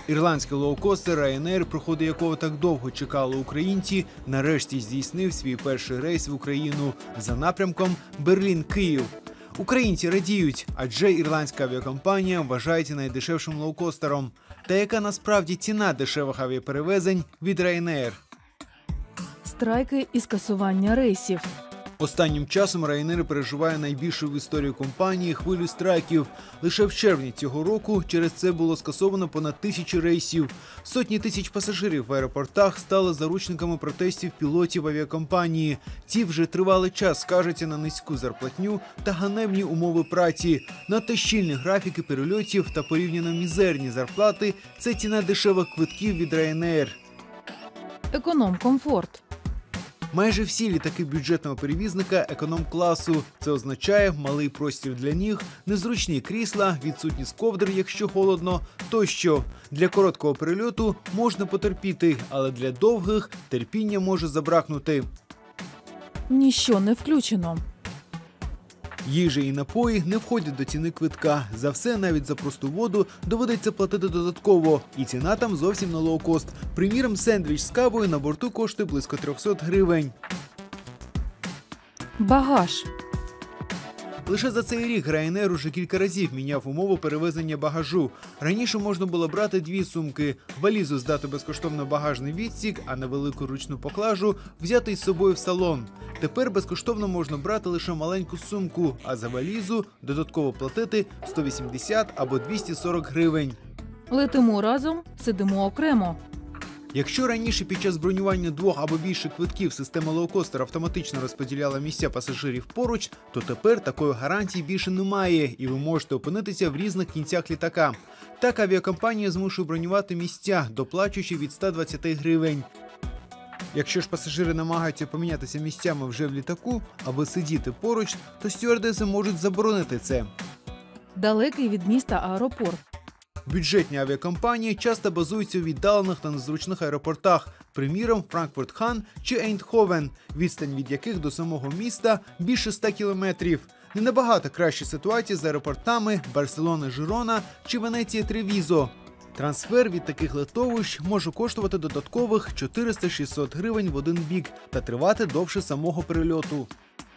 Ірландський лоукостер Ryanair, проходу якого так довго чекали українці, нарешті здійснив свій перший рейс в Україну за напрямком Берлін-Київ. Українці радіють, адже ірландська авіакомпанія вважається найдешевшим лоукостером. Та яка насправді ціна дешевих авіаперевезень від Ryanair? Страйки і скасування рейсів. Останнім часом Ryanair переживає найбільшу в історії компанії хвилю страйків. Лише в червні цього року через це було скасовано понад 1000 рейсів. Сотні тисяч пасажирів в аеропортах стали заручниками протестів пілотів авіакомпанії. Ті вже тривалий час скаржаться на низьку зарплатню та ганебні умови праці. Надто щільні графіки перельотів та порівняно мізерні зарплати – це ціна дешевих квитків від Ryanair. Економ-комфорт. Майже всі літаки бюджетного перевізника економ-класу. Це означає малий простір для ніг, незручні крісла, відсутність ковдр, якщо холодно, тощо. Для короткого перельоту можна потерпіти, але для довгих терпіння може забракнути. Ніщо не включено. Їжа і напої не входять до ціни квитка. За все, навіть за просту воду, доведеться платити додатково. І ціна там зовсім не лоукост. Приміром, сендвіч з кавою на борту коштує близько 300 гривень. Багаж. Лише за цей рік Ryanair уже кілька разів міняв умови перевезення багажу. Раніше можна було брати 2 сумки. Валізу здати безкоштовно багажний відсік, а невелику ручну поклажу взяти із собою в салон. Тепер безкоштовно можна брати лише маленьку сумку, а за валізу додатково платити 180 або 240 гривень. Летимо разом, сидимо окремо. Якщо раніше під час бронювання 2 або більше квитків система лоукостер автоматично розподіляла місця пасажирів поруч, то тепер такої гарантії більше немає, і ви можете опинитися в різних кінцях літака. Так авіакомпанія змушує бронювати місця, доплачуючи від 120 гривень. Якщо ж пасажири намагаються помінятися місцями вже в літаку, аби сидіти поруч, то стюардеси можуть заборонити це. Далекий від міста аеропорт. Бюджетні авіакомпанії часто базуються у віддалених та незручних аеропортах, приміром, Франкфурт-Хан чи Ейндховен, відстань від яких до самого міста більше 100 кілометрів. Не набагато краща ситуація з аеропортами Барселона-Жирона чи Венеція-Тревізо. Трансфер від таких литовищ може коштувати додаткових 400-600 гривень в один бік та тривати довше самого перельоту.